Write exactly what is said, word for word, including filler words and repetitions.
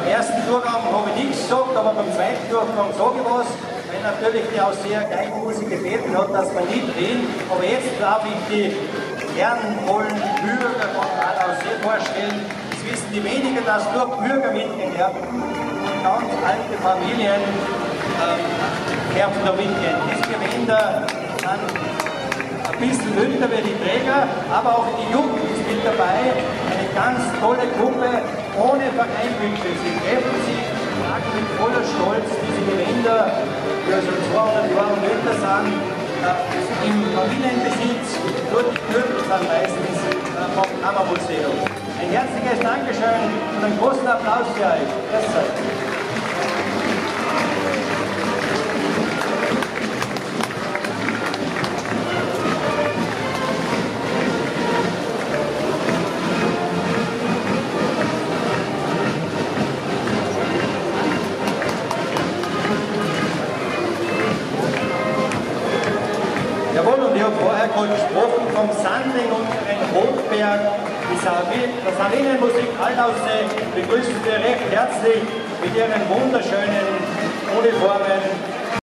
Beim ersten Durchgang habe ich nichts gesagt, aber beim zweiten Durchgang sage ich was. Wenn natürlich die Ausseher Geigenmusik gebeten hat, dass wir nicht drehen. Aber jetzt darf ich die ehrenvollen Bürger von Aussee vorstellen. Das wissen die weniger, dass dort Bürger mitgehen werden. Und ganz alte Familien ähm, dürfen da mitgehen. Diese Gewänder sind ein bisschen älter wie die Träger, aber auch die Jugend ist mit dabei. Eine ganz tolle Gruppe, ohne Vereinwünsche. Sie treffen sich, tragen mit voller Stolz diese Gewänder, die also zweihundert Jahre älter sind, äh, im Familienbesitz. Nur die Gürtel sind meistens äh, vom Kammermuseum. Ein herzliches Dankeschön und einen großen Applaus für euch. Grüß euch. Jawohl, und ich habe vorher gerade gesprochen vom Sandling und den Hochberg. Die Salinenmusik Altaussee begrüßen wir recht herzlich mit ihren wunderschönen Uniformen.